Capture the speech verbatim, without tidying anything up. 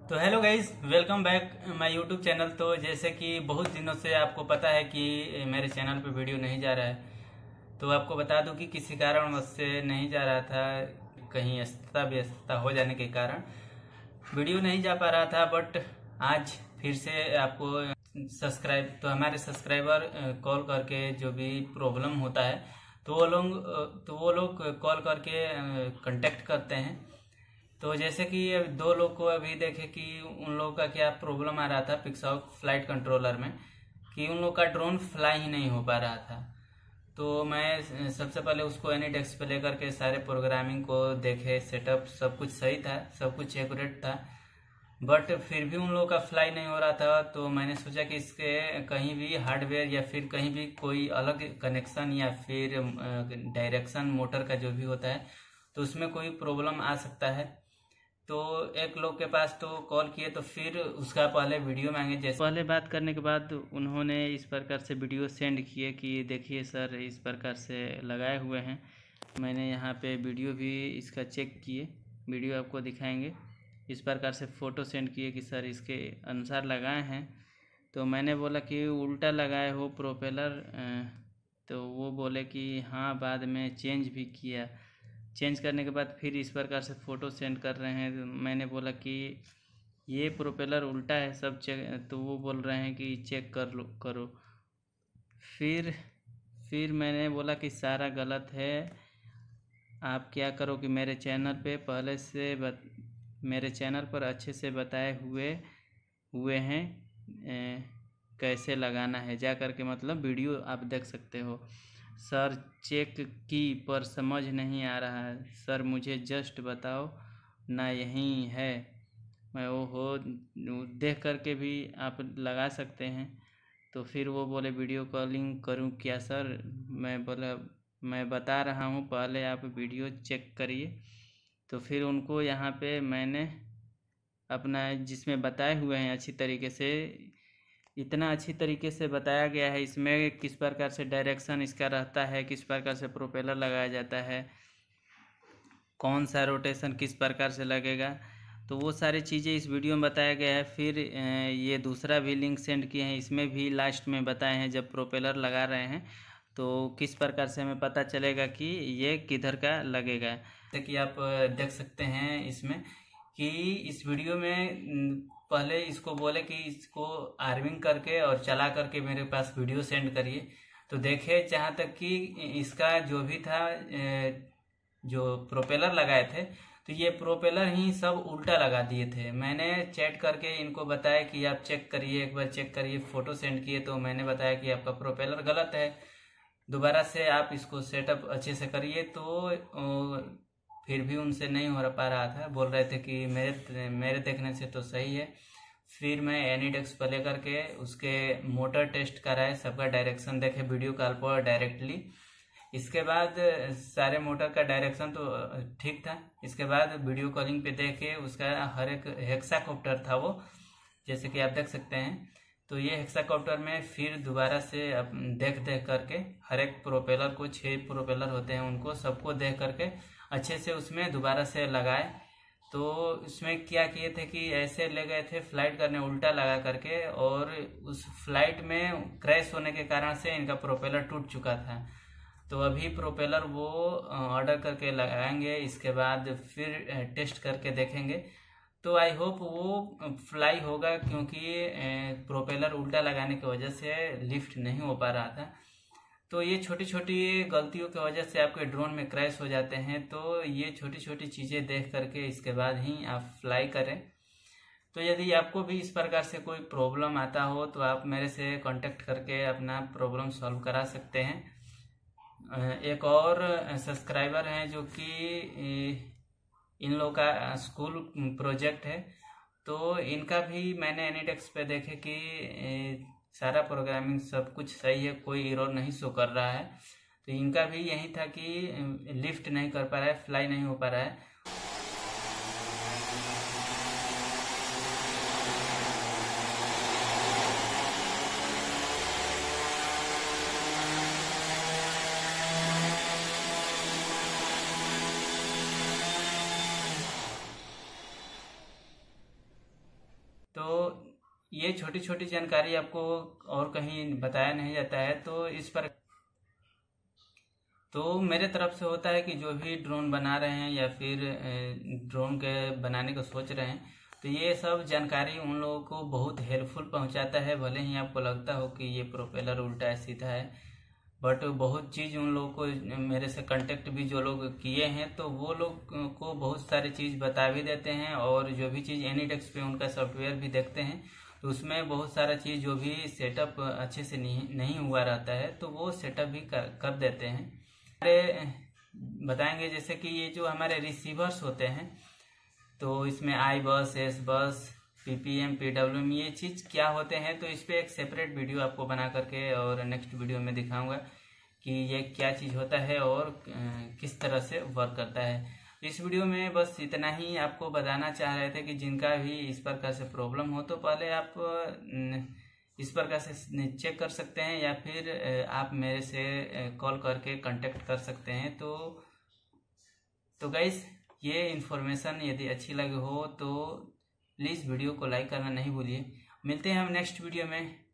तो hello guys, welcome back my YouTube channel. तो जैसे कि बहुत दिनों से आपको पता है कि मेरे चैनल पे वीडियो नहीं जा रहा है, तो आपको बता दूं कि किसी कारणवश से नहीं जा रहा था, कहीं अस्ता व्यस्तता हो जाने के कारण वीडियो नहीं जा पा रहा था। बट आज फिर से आपको सब्सक्राइब तो हमारे सब्सक्राइबर कॉल करके जो भी प्रॉब्लम होता है तो वो लोग तो वो लोग कॉल करके कांटेक्ट करते हैं। तो जैसे कि दो लोग को अभी देखे कि उन लोगों का क्या प्रॉब्लम आ रहा था पिक्सॉक फ्लाइट कंट्रोलर में, कि उन लोग का ड्रोन फ्लाई ही नहीं हो पा रहा था। तो मैं सबसे पहले उसको एनी डेस्क पे लेकर के सारे प्रोग्रामिंग को देखे, सेटअप सब कुछ सही था, सब कुछ एक्यूरेट था, बट फिर भी उन लोगों का फ्लाई नहीं हो रहा था। तो मैंने सोचा कि इसके कहीं भी हार्डवेयर या फिर कहीं भी कोई अलग कनेक्शन या फिर डायरेक्शन मोटर का जो भी होता है तो उसमें कोई प्रॉब्लम आ सकता है। तो एक लोग के पास तो कॉल किए, तो फिर उसका पहले वीडियो मांगे। जैसे पहले बात करने के बाद उन्होंने इस प्रकार से वीडियो सेंड किए कि देखिए सर, इस प्रकार से लगाए हुए हैं। मैंने यहाँ पे वीडियो भी इसका चेक किए, वीडियो आपको दिखाएंगे। इस प्रकार से फ़ोटो सेंड किए कि सर इसके अनुसार लगाए हैं। तो मैंने बोला कि उल्टा लगाए हो प्रोपेलर, तो वो बोले कि हाँ, बाद में चेंज भी किया। चेंज करने के बाद फिर इस प्रकार से फ़ोटो सेंड कर रहे हैं। मैंने बोला कि ये प्रोपेलर उल्टा है सब चेक, तो वो बोल रहे हैं कि चेक कर लो करो। फिर फिर मैंने बोला कि सारा गलत है। आप क्या करो कि मेरे चैनल पे पहले से बत, मेरे चैनल पर अच्छे से बताए हुए हुए हैं ए, कैसे लगाना है, जा कर के मतलब वीडियो आप देख सकते हो। सर चेक की पर समझ नहीं आ रहा है सर, मुझे जस्ट बताओ ना, यही है। मैं वो हो देख करके भी आप लगा सकते हैं। तो फिर वो बोले वीडियो कॉलिंग करूं क्या सर? मैं बोला मैं बता रहा हूं, पहले आप वीडियो चेक करिए। तो फिर उनको यहाँ पे मैंने अपना जिसमें बताए हुए हैं अच्छी तरीके से, इतना अच्छी तरीके से बताया गया है इसमें किस प्रकार से डायरेक्शन इसका रहता है, किस प्रकार से प्रोपेलर लगाया जाता है, कौन सा रोटेशन किस प्रकार से लगेगा, तो वो सारी चीज़ें इस वीडियो में बताया गया है। फिर ये दूसरा भी लिंक सेंड किए हैं, इसमें भी लास्ट में बताए हैं जब प्रोपेलर लगा रहे हैं तो किस प्रकार से हमें पता चलेगा कि ये किधर का लगेगा। जैसे कि आप देख सकते हैं इसमें कि इस वीडियो में पहले इसको बोले कि इसको आर्मिंग करके और चला करके मेरे पास वीडियो सेंड करिए। तो देखे जहाँ तक कि इसका जो भी था, जो प्रोपेलर लगाए थे, तो ये प्रोपेलर ही सब उल्टा लगा दिए थे। मैंने चैट करके इनको बताया कि आप चेक करिए, एक बार चेक करिए, फ़ोटो सेंड किए तो मैंने बताया कि आपका प्रोपेलर गलत है, दोबारा से आप इसको सेटअप अच्छे से करिए। तो फिर भी उनसे नहीं हो पा रहा था, बोल रहे थे कि मेरे मेरे देखने से तो सही है। फिर मैं एनी डेस्क पर लेकर के उसके मोटर टेस्ट कराए, सबका डायरेक्शन देखे वीडियो कॉल पर डायरेक्टली। इसके बाद सारे मोटर का डायरेक्शन तो ठीक था। इसके बाद वीडियो कॉलिंग पे देखे उसका हर एक हेक्साकॉप्टर था वो, जैसे कि आप देख सकते हैं। तो ये हेक्साकॉप्टर में फिर दोबारा से देख देख करके हर एक प्रोपेलर को, छः प्रोपेलर होते हैं उनको सबको देख करके अच्छे से उसमें दोबारा से लगाए। तो उसमें क्या किए थे कि ऐसे ले गए थे फ्लाइट करने उल्टा लगा करके, और उस फ्लाइट में क्रैश होने के कारण से इनका प्रोपेलर टूट चुका था। तो अभी प्रोपेलर वो ऑर्डर करके लगाएंगे, इसके बाद फिर टेस्ट करके देखेंगे। तो आई होप वो फ्लाई होगा, क्योंकि प्रोपेलर उल्टा लगाने की वजह से लिफ्ट नहीं हो पा रहा था। तो ये छोटी छोटी गलतियों की वजह से आपके ड्रोन में क्रैश हो जाते हैं। तो ये छोटी छोटी चीज़ें देख करके इसके बाद ही आप फ्लाई करें। तो यदि आपको भी इस प्रकार से कोई प्रॉब्लम आता हो तो आप मेरे से कांटेक्ट करके अपना प्रॉब्लम सॉल्व करा सकते हैं। एक और सब्सक्राइबर हैं जो कि इन लोगों का स्कूल प्रोजेक्ट है, तो इनका भी मैंने एनीडेस्क पे देखे कि सारा प्रोग्रामिंग सब कुछ सही है, कोई एरर नहीं शो कर रहा है। तो इनका भी यही था कि लिफ्ट नहीं कर पा रहा है, फ्लाई नहीं हो पा रहा है। तो ये छोटी छोटी जानकारी आपको और कहीं बताया नहीं जाता है। तो इस पर तो मेरे तरफ से होता है कि जो भी ड्रोन बना रहे हैं या फिर ड्रोन के बनाने को सोच रहे हैं, तो ये सब जानकारी उन लोगों को बहुत हेल्पफुल पहुंचाता है। भले ही आपको लगता हो कि ये प्रोपेलर उल्टा है सीधा है, बट बहुत चीज़ उन लोगों को, मेरे से कांटेक्ट भी जो लोग किए हैं तो वो लोग को बहुत सारी चीज़ बता भी देते हैं। और जो भी चीज़ एनीडेस्क पे उनका सॉफ्टवेयर भी देखते हैं तो उसमें बहुत सारा चीज़ जो भी सेटअप अच्छे से नहीं नहीं हुआ रहता है तो वो सेटअप भी कर, कर देते हैं। हमारे बताएंगे जैसे कि ये जो हमारे रिसीवर्स होते हैं, तो इसमें आई बस, एस बस, पीपीएम, पीडब्ल्यूएम, ये चीज़ क्या होते हैं, तो इस पर एक सेपरेट वीडियो आपको बना करके और नेक्स्ट वीडियो में दिखाऊंगा कि ये क्या चीज़ होता है और किस तरह से वर्क करता है। इस वीडियो में बस इतना ही आपको बताना चाह रहे थे कि जिनका भी इस प्रकार से प्रॉब्लम हो तो पहले आप इस प्रकार से चेक कर सकते हैं या फिर आप मेरे से कॉल करके कांटेक्ट कर सकते हैं। तो तो गाइस, ये इन्फॉर्मेशन यदि अच्छी लगी हो तो प्लीज़ वीडियो को लाइक करना नहीं भूलिए। मिलते हैं हम नेक्स्ट वीडियो में।